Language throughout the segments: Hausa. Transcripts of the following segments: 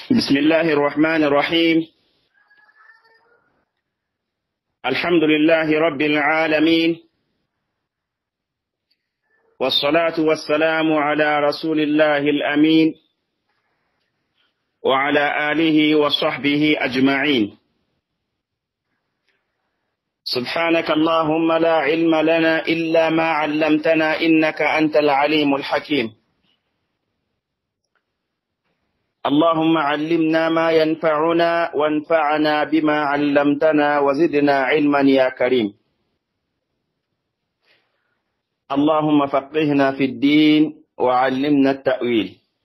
بسم الله الرحمن الرحيم. الحمد لله رب العالمين، والصلاة والسلام على رسول الله الأمين وعلى آله وصحبه أجمعين. سبحانك اللهم لا علم لنا إلا ما علمتنا إنك أنت العليم الحكيم. اللهم علمنا ما ينفعنا وانفعنا بما علمتنا وزدنا علما يا كريم. اللهم فقهنا في الدين وعلمنا التأويل.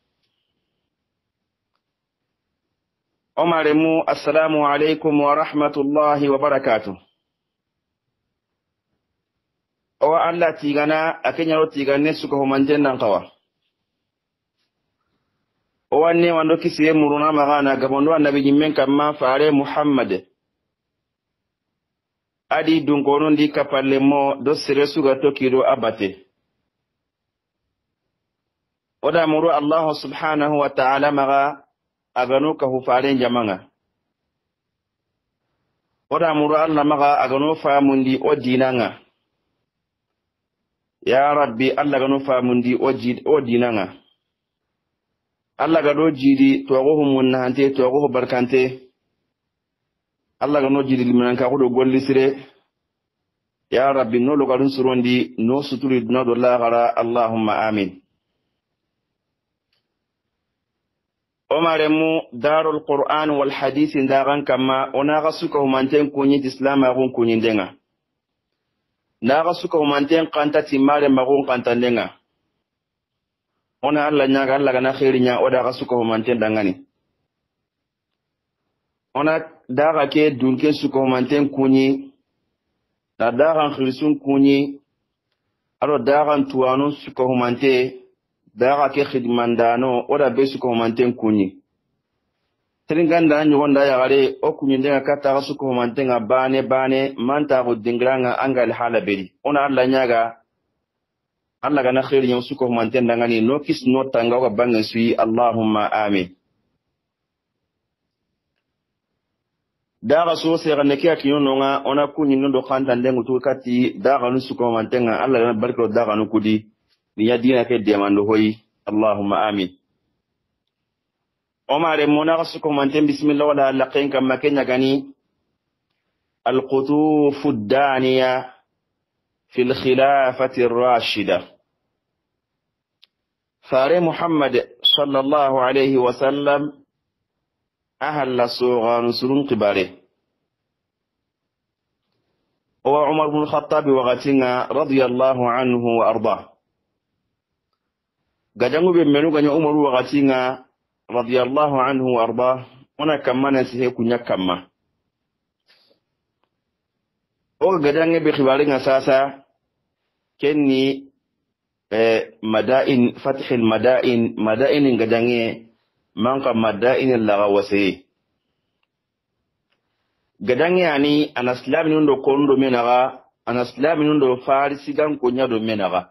أمرمو السلام عليكم ورحمة الله وبركاته. أو الله تيغانا أكين يرو تيغاني سكو منجن نقوى wanne wando kisiye muruna magana gabondo annabi jimmen kamma faare Muhammad adi dunkono ndi kapalle mo do sere suga tokido abate oda muru Allah subhanahu wa ta'ala maga agano ka hu faare jamanga oda muru Allah maga agano fa mundi o dinanga ya rabbi Allah gano fa mundi o dinanga Allah ga do jidi to go humunna hante to go barkante Allah ga no jidi liman ka do golli sire ya rabbi no lo gadun surondi no suturi no do la gara Allahumma amin. Omaremu darul Qur'an wal hadith ndagan kama ona ga suka humanten kunyi islam agun kunyi ndenga na ga suka humanten kanta timare magun kanta ndenga ona Allah nyaga Allah gana khairinya oda ga suka humanten dangani ona daga ke dunke suka humanten kunyi da daga khirisun kunyi aro daga tuwanu suka humante daga ke khidmandano oda be suka humanten kunyi tringanda nyu wonda ya gare o kunyi ndenga kata ga suka humanten bane manta go dingranga angal halaberi ona Allah nyaga Allah gana khairi yang suko manten dangani no kis no tanga wa bangan sui Allahumma amin. Daga so se gane ke akiyo nonga ona kunyi ndo khanda ndengu tu kati daga no suko mantenga Allah gana barko daga no kudi ni yadina ke demando hoyi Allahumma amin. Omare mona suko manten bismillah wala laqin kama kenya gani al-qutufu ad-daniya في الخلافة الراشدة فاري محمد صلى الله عليه وسلم أهل صوغان سرون قباره وعمر بن الخطاب وغتنا رضي الله عنه وأرضاه قدموا بمنو قد عمر وغتنا رضي الله عنه وأرضاه هنا كما نسيه كنا كما وقدموا بخبارين أساسا كني مدائن فتح المدائن مدائن غدانيه منق مدائن اللغوسي غدانيه يعني انا اسلام ندو كوندو منغا انا اسلام ندو فارسي غان كونيا دو منغا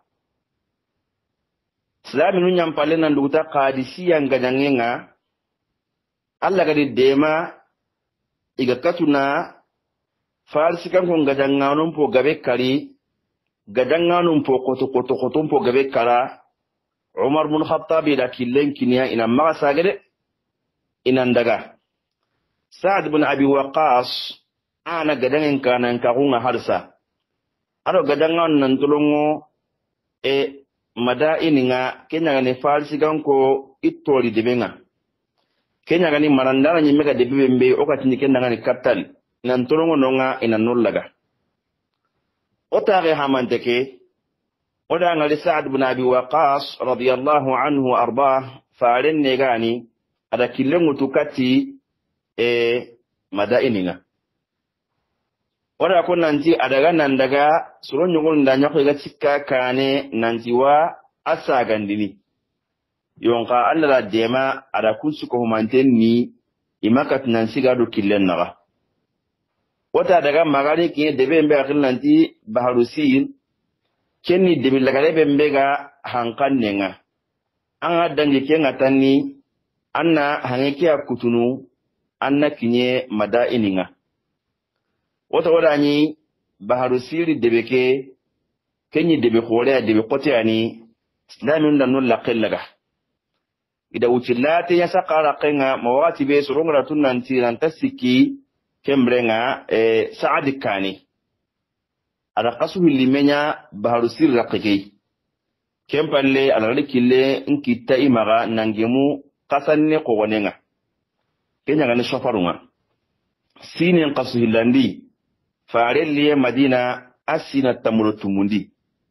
اسلام نو nyampale nan duta qadisiyan غدانيه nga alla gadi dema iga katuna farsi kan ko gadanga non po gabe kali gadanga non po koto po gabe kala Umar bin Khattab da killen kiniya ina magasa gade inan daga Sa'd bin Abi Waqqas ana gadangen kanan ka kunga harsa ado gadanga nan tulungo madaini nga kenya ne farsi kan ko ittori debenga kenya gani marandara nyimega debembe okati ni kenda ngani katal nan tulungo nonga ina nullaga otage hamanteke oda ngali Sa'd bin Abi Waqqas radiyallahu anhu wa arbah faaren negani ada killengu tukati madaini nga oda ko nanti adaga nan daga suro nyugul ndanya ko ga cikka kane nanti wa asagandini yonka Allah dema ada kunsu ko humantenni imakat nan siga do killen naga wata daga magari ke debe mbe akil nanti baharusin kenni debe lagare be mbe ga hankan nenga anga dangi ke ngatani anna hangeke akutunu anna kinye madaininga wata ni baharu siri debeke kenyi debe khore debe qote ani islamin da nulla qillaga ida wucillate ya saqara qenga mawati be surungra tunanti nan tasiki kembrenga saadi kani ada qasuhu limenya baharu siri raqiki kempalle alalikille inkita imaga nangemu qasanne qogonenga kenya ngani shofarunga sinin qasuhu landi farelli madina asina tamurutumundi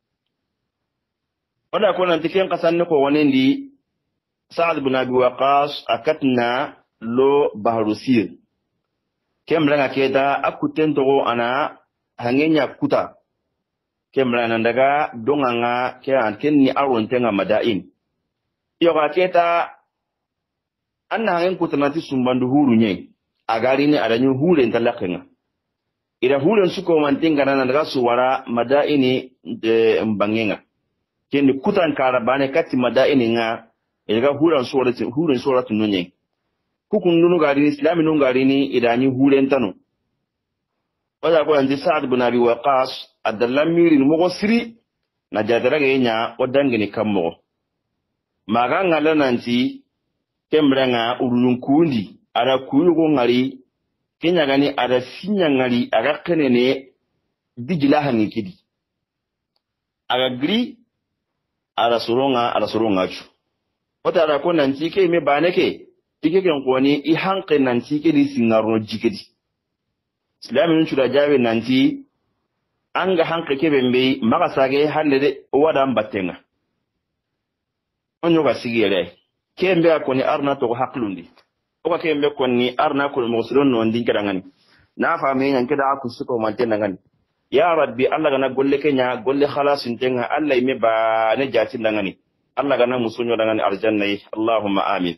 wada ko nan tiken qasanne qogonendi Sa'ad ibn Abi Waqqas akatna lo bahrusir kemranga keda akuten togo ana hangenya kuta kemranga daga donganga ke an kenni aron tenga madain iyo ga keta anna hangen kutanati sumbandu huru nye agari ni adanyu hure ntalakenga ida hure suko mantinga nan daga suwara madaini mbangenga kendi kutan karabane kati madaini nga ega huran suratu nunye hukun nunu gari islami nun gari ni idani huren tanu wada ko anji Sa'ad ibn Abi Waqqas adallamiri mo siri na jadara genya wadangini kammo maga ngala nanti kembrenga urun kundi ara kuyugo ngari kenya gani ara sinya ngari aga kenene dijila hangi kidi aga gri ara soronga chu wata ra ko nanti ke me banake tike ken koni I hanqe nanti ke di singarno jikedi islamin chura jabe nanti anga hanqe ke bembe maga sage halle de wada mbatenga onyo ga sigere kembe akoni arna to haklundi o kembe koni arna ko musulun no ndin kedangani na fami nyan keda aku suko mantenga ngani ya rabbi allah gana golle kenya golle khalasin tenga allah me ba ne jati ndangani Allah gana musunyo dangani aljanna yi Allahumma amin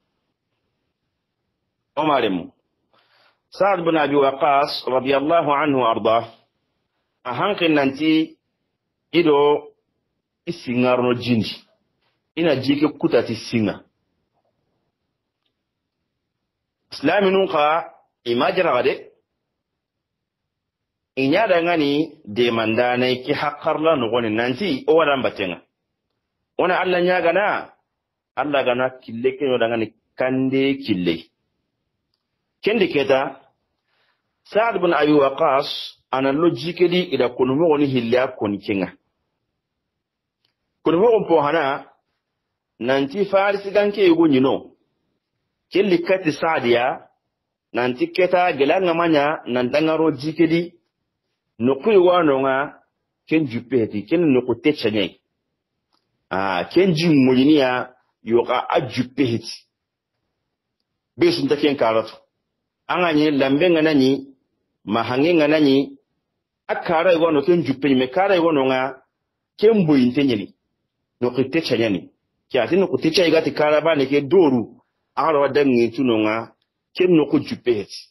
Umaremu Sa'ad ibn Abi Waqqas radiyallahu anhu arda ahanqin nanti ido isingarno jindi ina jike kutati singa islaminun ka imajira gade inya dangani de mandana ki haqqarla no gonin nanti o wadan batenga wana Allah nya gana Allah gana kille kenyo dangani kande kille kende keta Sa'ad ibn Abi Waqqas ana logikedi ida konumo woni hilla koni kenga konumo on po hana nanti farisi ganke yugo nyino kelli kati Sa'diya nanti keta gelanga manya nan dangaro jikedi no kuyi wano nga ken jupeti ken no ko techanye kenji muyiniya yoka ajupe hiti besun ta ken karatu anganye lambe nganani mahange nganani akara iwono ken jupe me kara iwono nga ken boyinte nyeni no kite chanyani kya tinu kuticha igati kara bane ke doru aro wadangi tuno nga ken no ko jupe hiti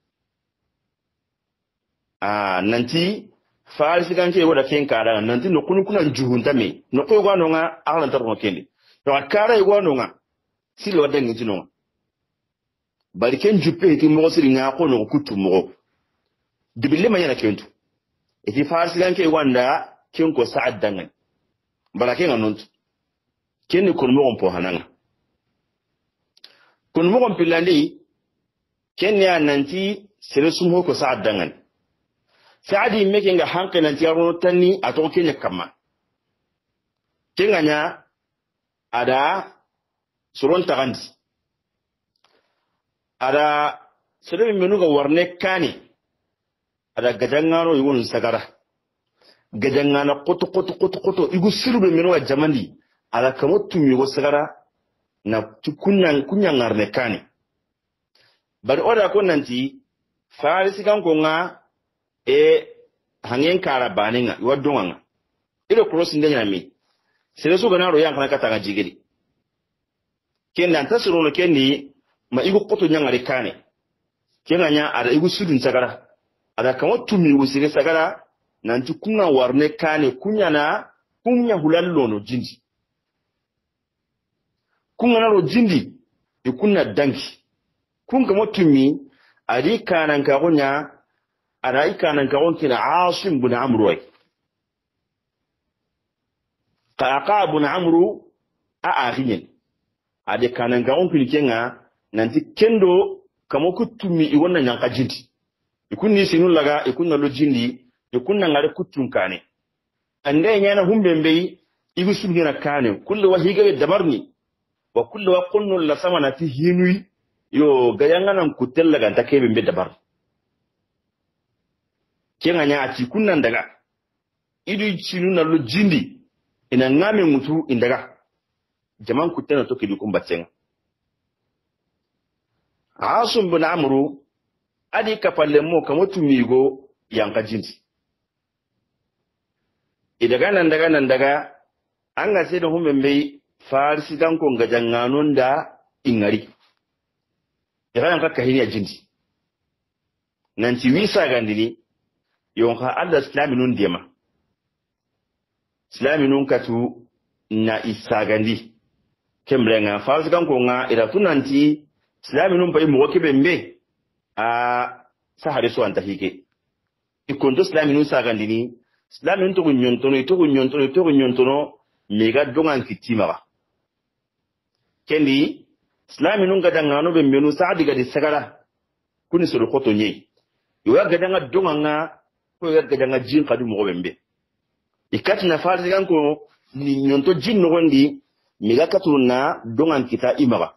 nanti farisi ganke wada ken kara nanti no kuna juhunta me no ko gwano nga alan tar no kende to akara gwano nga silo wada ngi tino bari ken juppe ti mo siri nga ko no kutu mo dibille ma yana kentu eti farisi ganke wanda ken ko Sa'ad dangan barake nga nontu ken ko mo on po hananga kun mo on pilandi ken ya nanti sere sumo ko Sa'ad dangan Sa'adi meke nga hanke nanti yarono tani ato kenya kama kenga nya ada suron tagandi ada sere menuga warne kani ada gajangano yugun sagara gajangana koto igu sirube menuga jamandi ada kamotu yugo sagara na kunya ngarne kani bari oda ko nanti farisi kan ko nga hangen kara baninga wadonga ile crossing ndenya mi sele so ganaro yankana katanga jigeli kenda ntasiro no kendi ma igu koto nyangare kane kenanya ada igu sudun sagara ada kamo tumi usire sagara nanti kunga warne kane kunya hulallo no jindi kunga naro jindi ikunna danki kun ga mutumi ari kanan ka gonya ara kanan ka gonkina Asim bin Amru ay qaqa bin Amru a ahiyen ade kanan ka gonkini kenga nanti kendo kamo kutumi I wannan yanka jinti ikunni sinu laga ikunna lo jindi ikunna ngare kutun kane ande nyana humbembe igu sumgina kane kullu wahiga dabarni wa kullu wa qulnu la samana ti hinui yo gayangana kutella ganta kebe mbe dabar kenga nya ati kunnan daga idu chinu na lo jindi ina ngame mutu indaga jaman kutena to kidi kumbatsenga Asim bin Amru adi kapalle mo kamotu migo yanka jindi idaga nan daga an ga sai da humbembe farisi dan ko ngajanganon da ingari iran ka kahini jindi nanti wisa gandini yonka Allah islaminun dema islaminun katu na isagandi kemblenga farisi kan ko nga ira tunanti islaminun bai mo kebembe a sahare so anta hike ikondo islaminun sagandini islaminun to nyontono mega dongan kitima kendi islaminun gadangano be menu saadi gadi sagara kuni suru koto nyei yo gadanga donganga ko gadanga jin kadu mo bembe ikati na farzi ganko ni nyonto jin no gondi mega katuna dongan kita imaga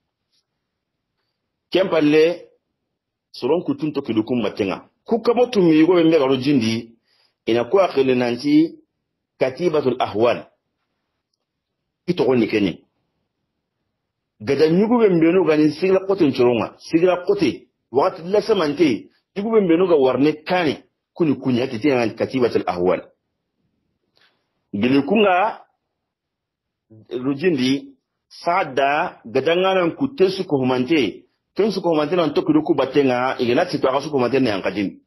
kempalle soron kutun to kidukum matenga kukamotu mi go bembe garo jindi ina ko akhile nanti katibatul ahwal ito gonni kenni gada nyugo bembeno gani sigla kote nchoronga sigla kote wakati la samante yugo bembeno ga warne kani kuni ati tena katibatul ahwal gilikunga rujindi sada gadangana kutesu ko humante tensu ko humante nan tokudu ku batenga igelati to akasu ko humante ne yankajin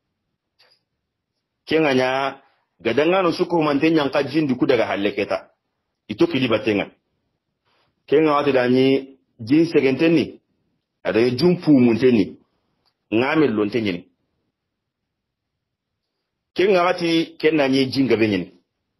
kenganya gadangana su ko humante yankajin diku daga haleketa ito kili batenga kenga wati dani jin segenteni ada jumpu munteni ngamel lontenyi kenga wati kenna nyi jinga benyeni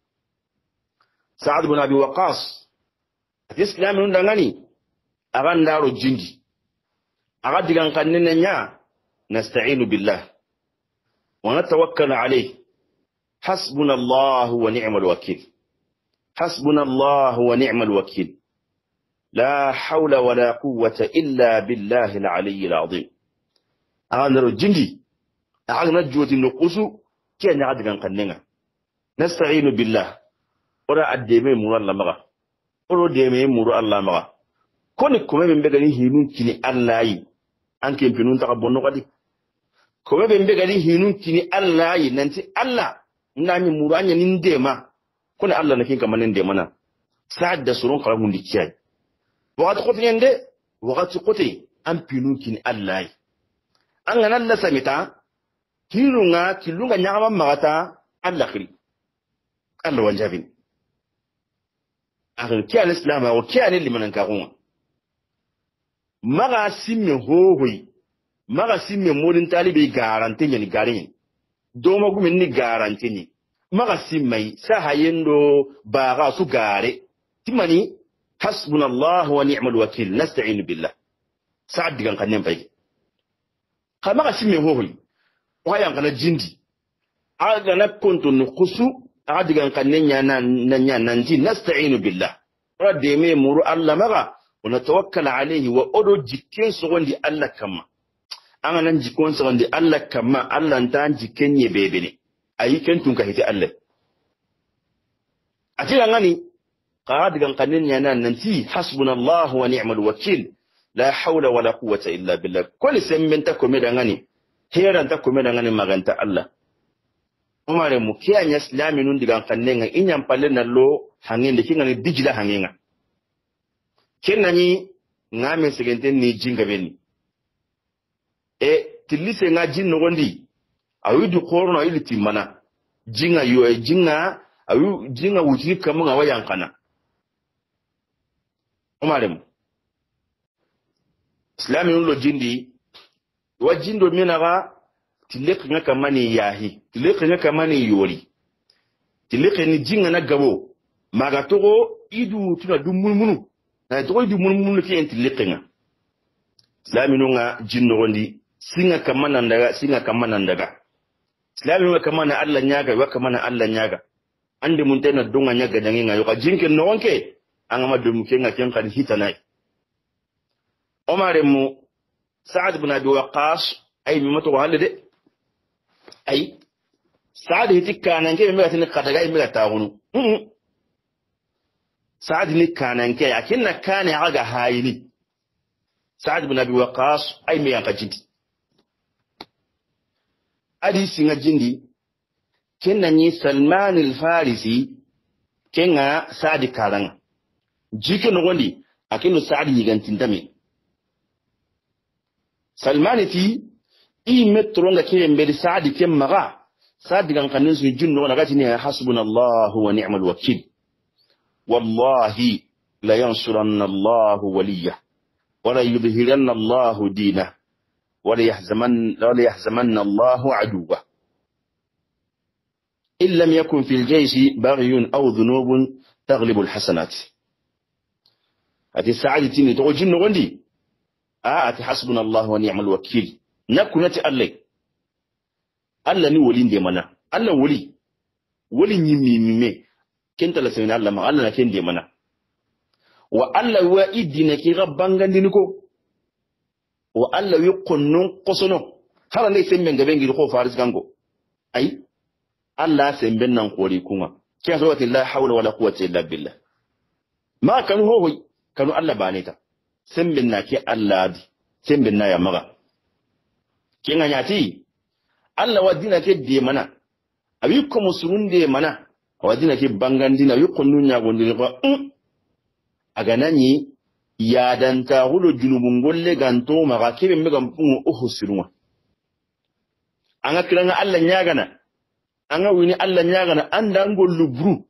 Sa'ad bin Abi Waqqas islamu ndangani agandaro jindi agadigan kannene nya nasta'inu billah wa natawakkalu alayhi hasbunallahu wa ni'mal wakeel hasbunallahu wa ni'mal wakeel لا حول ولا قوة إلا بالله العلي العظيم أنا رجندي أنا نجوة النقص كي نعد عن قننا نستعين بالله ولا أدمي مر الله مغا ولا أدمي مر الله مغا كونكم من بغني هنون كني الله أنك يمكنون تقبلون قدي كم من بغني هنون كني الله ننتي الله نامي مراني نندما كون الله نكين كمان نندمنا سعد سرون قربون دكياي wakati kote nyende wakati kote ampinu kini Allah anga nalla samita kilunga nyama magata Allah khiri Allah wanjabin akhir kiya islam wa kiya ne liman karun maga simme hohoi maga simme modin talibi garante ni garin do magumin ni garante ni maga simmai sahayendo baga su gare timani حسبنا الله ونعم الوكيل نستعين بالله سعد كان كنن فاي خما غسمي هوي وهاي كان جندي اغا نكونت نقصو اغا كان كنن نانيا نانتي نستعين بالله رديمي مرو الله مغا ونتوكل عليه وادو جيكين سوندي الله كما انا نان جيكون سوندي الله كما الله انتان جيكين يبيبني اي كنتون كهيتي الله اتي غاني قادقا قنن يانا ننتي حسبنا الله ونعم الوكيل لا حول ولا قوة إلا بالله كل سمين تكو مدغني هيران تكو مدغني مغانتا الله umare mu kiya nya islami nun digan kannenga inyam palena lo hangende kingani dijila hangenga kenani ngame segenten ni jinga beni tilise nga jinno gondi awidu korno ili timana jinga yo jinga awu jinga wuti kamunga wayankana umare mu islamin lo jindi wa jindo minaga tilek nga kamani yahi tilek nga kamani yori tilek ni jinga na gabo maga togo idu tuna dumulmunu na togo idu mulmunu ke tilek nga islamin nga jindo gondi singa kamana ndaga islamin nga kamana Allah nyaga wa kamana Allah nyaga ande mun tena donga nyaga dangi nga yoka jinke no wonke angama dum ke nga ken kan hitanai Omar mu Sa'ad ibn Abi Waqqas ay mi mato halde ay Sa'ad hiti kananke mi gatin kadaga mi gata gunu Sa'ad ni kananke akinna kane aga hayini Sa'ad ibn Abi Waqqas ay mi yanka jindi adi singa jindi kenna ni Salman al-Farisi kenga Sa'ad karanga jike no gondi akinu Sa'ad yigantindame Salman ti metro nga ke mbedi Sa'ad ke maga Sa'ad gan kanin su jinno na gati ne hasbunallahu wa ni'mal wakil wallahi la yansuranna Allahu waliyya wa la yudhiranna Allahu dina wa la yahzamanna Allahu aduwa in lam yakun fil jayshi baghiyun aw dhunubun taghlibu alhasanat ati Sa'ad ti ni to jinno gondi ati hasbunallahu wa ni'mal wakil nakunati Allah ni wali de mana Allah wali nyimime kenta la sayna Allah ma Allah na kende mana wa Allah wa idina ki rabbangandi niko wa Allah yuqonnun qosono hala ne sembe ngabe ngi ko faris gango ay Allah sembe nan kori kuma kiya so la hawla wala quwwata illa billah ma kanu ho kanu Allah baneta sembin na ke Allah di sembin na ya maga kinga nyati Allah wadina ke de mana abi ko musulun de mana wadina ke bangandina wi ko nunya gondi ko aga nani ya danta hulo junubun golle ganto maga kebe megam pungu uhusirwa anga kiranga Allah nyagana anga wini Allah nyagana anda ngollu bru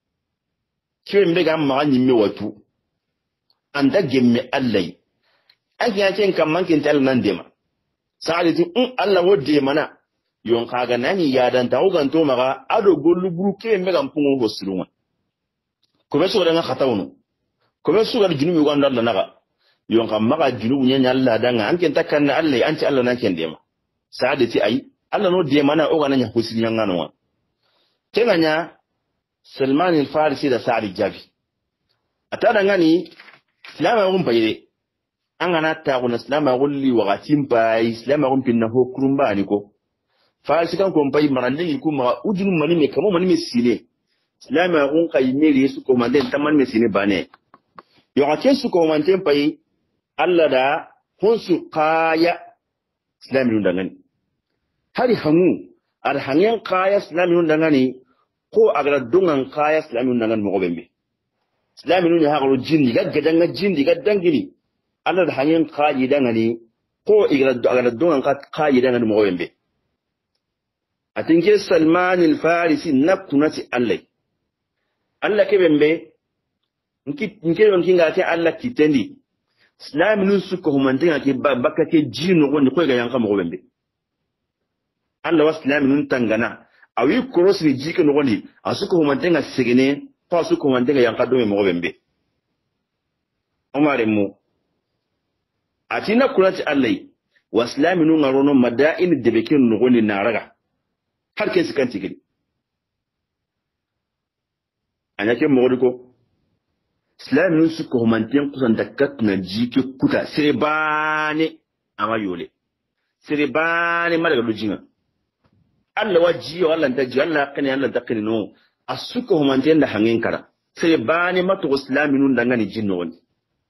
kebe megam maga nyimme watu anda gemme Allah ake yake kan mankin tal nan dema sa'alati Allah wodde mana yon kaga nani ya dan ta ugan to maga ado gollu buruke me gam pungo hosiruma ko be so da khatawnu ko be so ga junubi go Allah naga yon kam maga junubu nya Allah danga anken takanna Allah anti Allah nan ken dema sa'alati ai Allah no de mana o ga nanya hosirin ngano kenganya Salman al-Farisi da Sa'id Jabi atada ngani Islam gun bayre an gana ta gun Islam gulli waqatin bai Islam gun pinna ho kurumba ni ko farisi kan ko bai maralli ko ma udun mani me kamo mani me sine Islam gun kai meri su ko mande tamman me sine bane yo ake su ko mande bai Allah da hunsu qaya Islam yun dangani hari hangu ar hangen qaya Islam yun dangani ko agara dungan qaya Islam yun dangani mo bembe Islamin ne hakaru jindi gaggajanga jindi gaddangini Allah da hanyen kaji dangani ko igara dongan kaji dangani mo wembe atinke Salman al-Farisi nakunati Allah ke bembe nke yon kinga ke Allah kitendi Islamin su ko humantinga ke bakake jino ko ni ko ga yanka mo wembe Allah wa Islamin tangana awi cross ni jike no ni asuko humantinga segene pasu ko wandega yankado me mo bembe Omar mu atina kunati Allah waslaminu ngarono madain debekin no goni naraga har ke sikanti gidi anyake mo ko islaminu su ko manten kusan dakkat na jike kuta serebane amayole serebane malaga lujinga Allah wajiyo Allah taji Allah kani Allah dakini no asuka humanten da hangin kara sai bani matu islaminun dangane jinno wani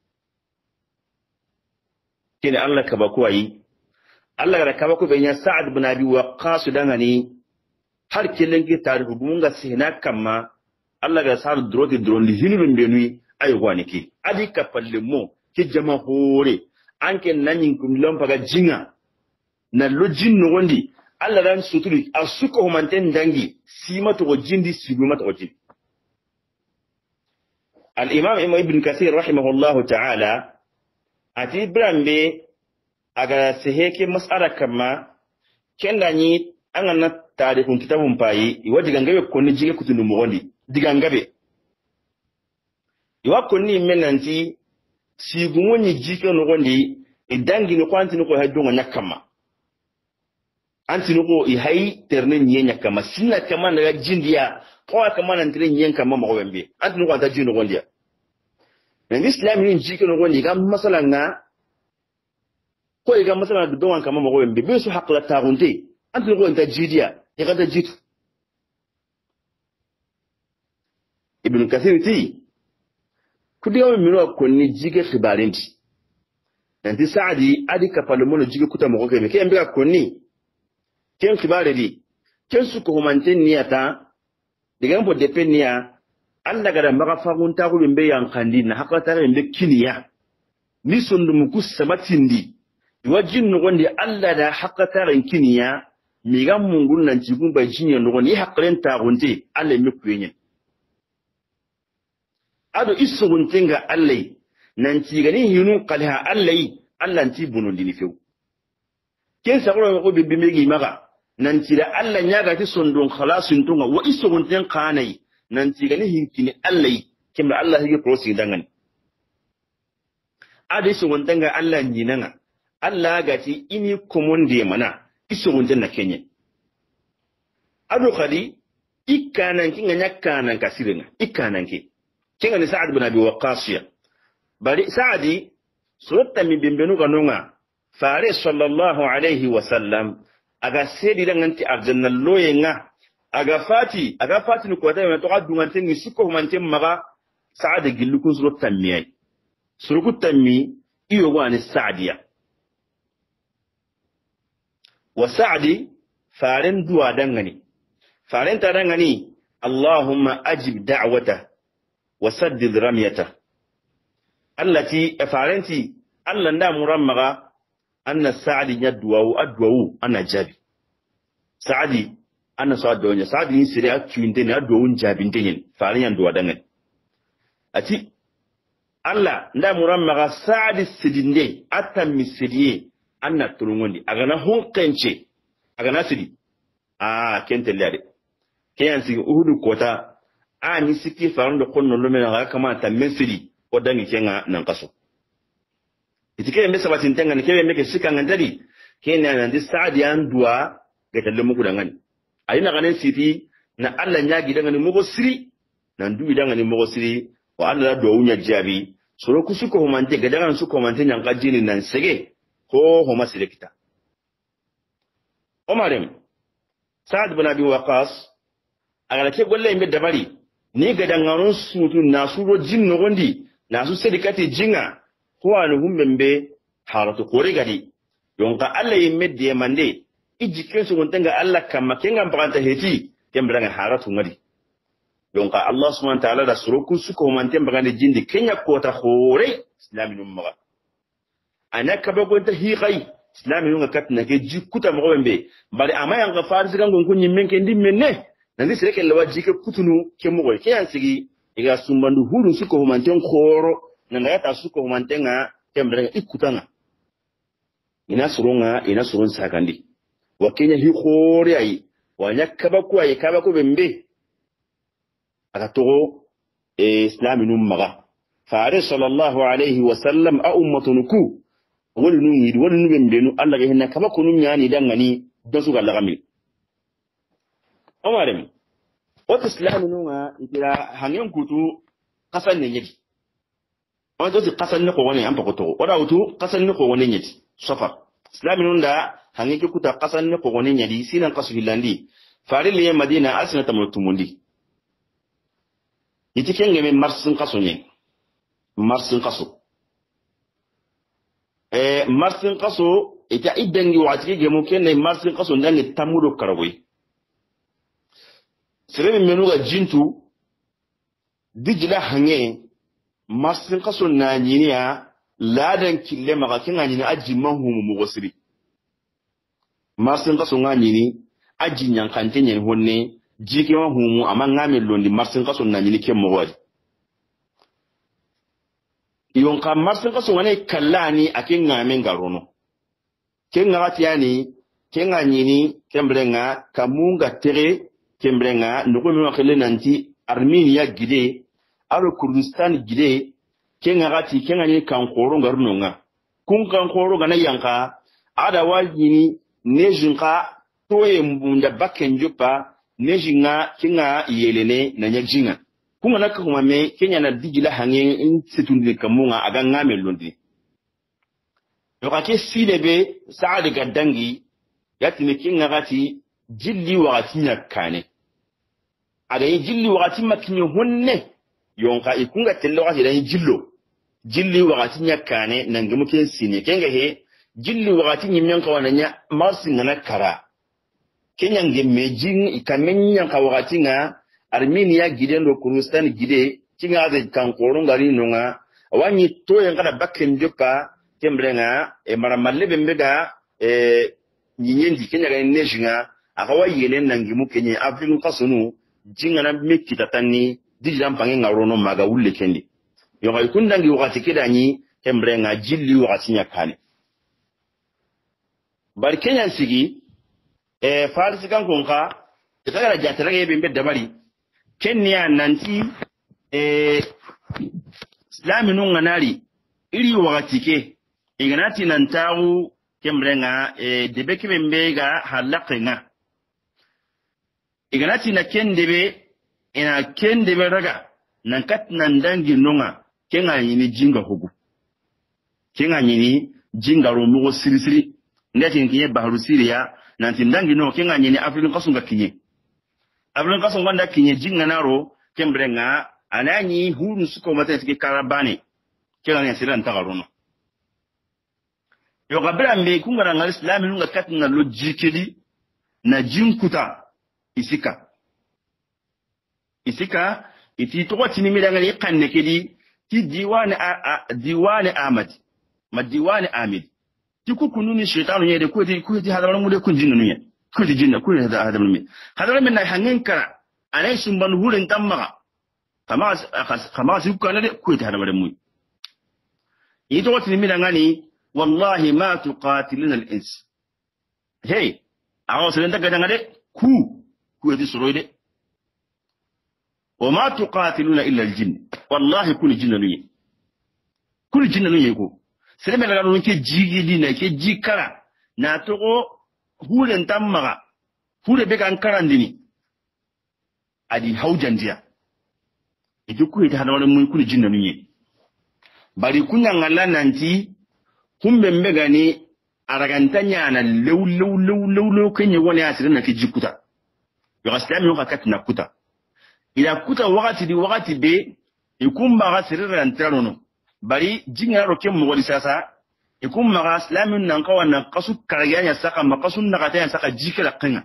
kene Allah ka ba kuwayi Allah ga ka ba ku benya Sa'ad ibn Abi Waqqas dangane har kilen ki tarihu bunga sina kamma Allah ga sar droti dron li hinubin benui ay wani ki adi ka palle mo ki jama hore anke nanin kum lompa ga jinga na lo jinno wandi Allah dan suturi asuka humanten dangi simatu wajindi sibumatu wajindi al-imam Ibn Kathir rahimahullahu ta'ala ati brambe aga seheke mas'ala kama kenda ni angana tarihun kitabun payi iwa digangabe konni jige kutunu mogondi digangabe iwa konni menanti sigumoni jike no gondi idangi no kwanti no ko hadunga nyakama anti no ko i hay terne nyenya kama sinna kama na jindiya ko kama nan tire nyen kama mo wembe anti no ko anta jino gondiya na islam ni jike no gondi ga masala nga ko ga masala du don kama mo wembe be su hakla tagunte anti no ko anta jidiya ya ga jitu ibn kathir ti kudi yawo mino konni jige khibarinti nanti saadi adi kapalo mono jige kuta mo kebe ke mbika konni ken khibare di ken su ko manten niyata diga mbo depenia alla gara maga fagunta ko be yan kandi na hakata be kiniya ni sondu muku sabatindi wajin no gondi alla da hakata ran kiniya mi ga mungun nan jigun ba jinye no gondi hakren ta gonte alla mi kuyenyen ado isugun tinga allai nan ci gani hinu qalha allai allan ti bunun dini few ken sagoro ko bibbi megi maga nan ci da Allah nya ga ti sondon khalasun tunga wa isugun tin kanai nan ci gani hinkini allai kimba Allah yake prosi dangan ado isugun tinga Allah nyinanga Allah ga ti ini komonde mana isugun tin na kenye ado khadi ikanan kinga nyakkanan kasiringa ikanan ki kinga ni Sa'ad bin Abi Waqqas bari Sa'adi surata mi bimbenu ganonga fare sallallahu alaihi wasallam aga sedi danganti arjanna loyenga aga fati ni ko tayi to adunga tin ni siko mantin maga Sa'ad gillu kun surata mi suruku tammi iyo wani Sa'diya wa Sa'di faren duwa dangani faren ta dangani Allahumma ajib da'wata وسدد رميته التي افعلنتي الله ندا مرمغا ان السعد يدوو ادوو انا جابي سعدي انا سعدونيا سعدي سيري اتويندني ادوو جابيندين فعلن يندو دنن اتي الله ندا مرمغا سعد السدينده اتم سديه ان ترونغوندي اغنا هونكنچه اغنا سدي كنتلاري كيانسي uhudu kota ni siki faran da konno lo mena ga kama ta mesiri o dangi kenga nan kaso itike me sabatin tanga ne kebe meke sika ngandari kenya nan di Sa'diyan duwa ga talle muku dangan ayina ganen siti na Allah nya gidan ne mugo siri nan du gidan ne mugo siri wa Allah do wunya jabi soro kusuko humante ga dangan su ko mante nan kajini nan sege ko homa selekta Omarem Sa'ad bin Abi Waqqas agala ke golle imbe dabari ni ga dangarun sutu na suro jinno gondi na su sedikati jinga ko anu humbembe haratu kore gadi yonka Allah yimme de mande ijike su gontenga Allah kamma kenga baganta heti kembanga haratu ngadi yonka Allah subhanahu wa ta'ala da suro kun su ko mante bagande jindi kenya kota hore islaminum maga anaka bagonta hiqai islaminum katna ke jikuta mogombe bari amaya nga farisi gangon kunyi menke ndimmenne nandi sireke lawaji ke kutunu ke mogoy ke yansigi iga sumbandu huru suko humanten khoro nanga yata suko humantenga tembre ikutanga ina surun sakandi wakenya hi khori ai wanyakaba ko ai kaba ko bembe aka togo islaminum maga fare sallallahu alaihi wasallam a ummatunuku wani nuni wani nubembe nu Allah ga hinna kaba ko nun yani dangani don su ga lagami Omarem wata islamu nunga itira hangen kutu kasan ne yidi wanda to kasan ne ko wani an fakoto wada wutu kasan ne ko wani yidi safar islamu nunda hangen ke kuta kasan ne ko wani yidi sinan kasu hilandi farili Madina asina tamutumundi yiti kenge me marsin kaso ne marsin kaso marsin kaso ita idangi wati ge mo kenne marsin kaso ndangi tamudo karaboy siremi menuga jintu dijila hange marsin kaso na nyiniya ladan kille maka kinga nyini aji manhumu mugosiri marsin kaso nga nyini aji nyankante nyini honne jike manhumu ama ngame londi marsin kaso na nyini ke mugwadi yonka marsin kaso wane kallani ake ngame ngarono kenga gatiani kenga nyini kembrenga kamunga tere kembrenga nukume wakile nanti Armenia gide aro Kurdistan gide kenga gati kenga nyini kankoro ngarunonga kun kankoro gana yanka ada wajini nejinka toye mbunda bakenjopa nejinga kenga yelene na nyajinga kunga naka kumame kenya na digila hangen situndi kamunga aga ngame londi yokake silebe saade gadangi yatini kenga gati jilli wakati nyakane aga jilli wakati makini honne yonka ikunga telle wakati da jilli wakati nyakane nangimu kensine kenga he jilli wakati nyimyanka wananya marsi ngana kara kenya ngeme jing ikamenya ka wakati nga Armenia gide ndo Kurdistan gide kinga ade kankoro ngari nonga wanyi toye ngada bakken jopa kembrenga maramalle bembega nyinyendi kenya ga nejinga akawa yelen nangimu kenya afrika kasunu jinga na mekita tani dijam pange ngarono maga wulle kendi yoga ikundangi wakati kedanyi kembrenga jilli wakati nyakane bari kenya sigi farisi kan konka itagara jataraga yebembe dabari kenya nanti islami nunga nari iri wakati ke iganati nantawu kembrenga debe kebembega halakenga iganati na kendebe raga nankat nandangi nunga kenga yini jinga hugu kenga yini jinga romugo sirisiri ndati nkinye baharu siriya nanti ndangi no kenga yini afrika kasunga kinye Ablan kaso wanda kinye jinga naro kembrenga ananyi huru suko mate tike karabane kela ne siran tagarono yo gabra mbe kungara ngal islam nunga katina logikedi na jinkuta isika iti to tini mi dangal yakanne kedi ti diwani ahmad ma diwani amid ti kukununi shaytanu yede ko ti hadaran mu de kun jinnu ne kuti jinna kuti hada min na hangin kara anai sun ban hurin tamma kama su kana de kuti hada mu ito wati min ngani wallahi ma tuqatiluna al-ins hey awo sen daga daga de ku di soroide wa ma tuqatiluna illa al-jinn wallahi kullu jinna nuye ko sere mela no ke jigi dina ke jikara na to hulen tammaga hure be kan karandini adi haujandiya ijuku ita hada wala mun kuni jinna nunye bari kunya ngalla nanti kumbe mbega ni aragantanya na lew kenye woni asirin na kijikuta yo aslami yo na kuta ila kuta wakati be ikumba gasirira ntarono bari jinga roke mo wali sasa ikum maga islamin nan kawana kasu karya saka makasun nagata ya saka jikira kinga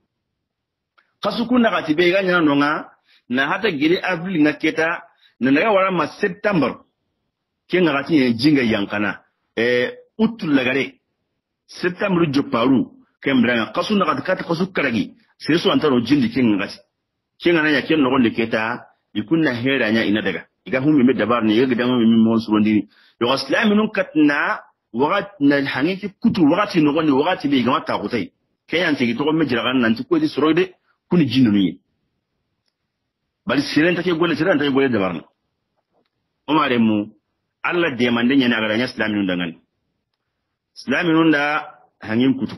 kasu kun nagati be ganya nonga na hata giri avril ngaketa na naga wara ma september kinga gati jinga yankana utul lagare september joparu kembra kasu nagati kata kasu karagi seso antaro jindi kinga gati kinga na ya ken no gonde keta ikunna hera nya ina daga iga hummi me dabar ne yaga dama mi mo surondi yo islamin katna wagat na hangiki kutu wagati no goni wagati be gama ta kutai kayan tigi to me jiragan nan ko di sorode kuni jinnu ni bal siren take gole siren take gole da barna umare mu Allah de mande nyana ga nya islamin dangan islamin da hangin kutu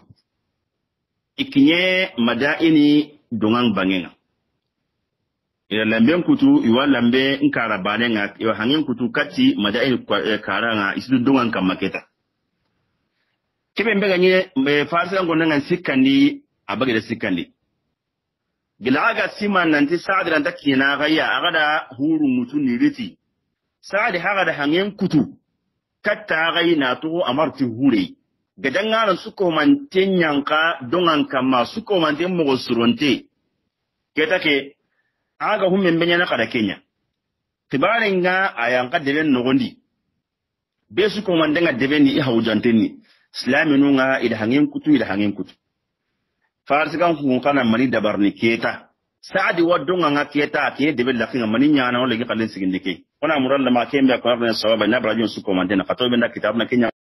ikinye madaini dongan bangenga ila lamben kutu iwa lambe nkara banenga iwa hangin kutu kati madaini karanga isidu dongan kamaketa kebe mbega nye farisa ngona ngan sikandi abagida sikandi gilaga sima nanti saadi ranta kina gaya agada huru mutu niriti saadi hagada hangen kutu katta gayi na to amarti hure gadanga suko man tenyanka dongan kama suko man tem mo suronte ketake aga humme mbenya na kada Kenya tibare nga ayanka deben nogondi be suko man denga deben ni hawjantenni islami nga ida hangin kutu farsi kan kun kana mani dabarni keta saadi wadonga nga keta ke debe lakinga mani nyana wala gi kalin sigindike ona muran da ma kembe ko na sawaba na brajun su komande na katobe na kitab na Kenya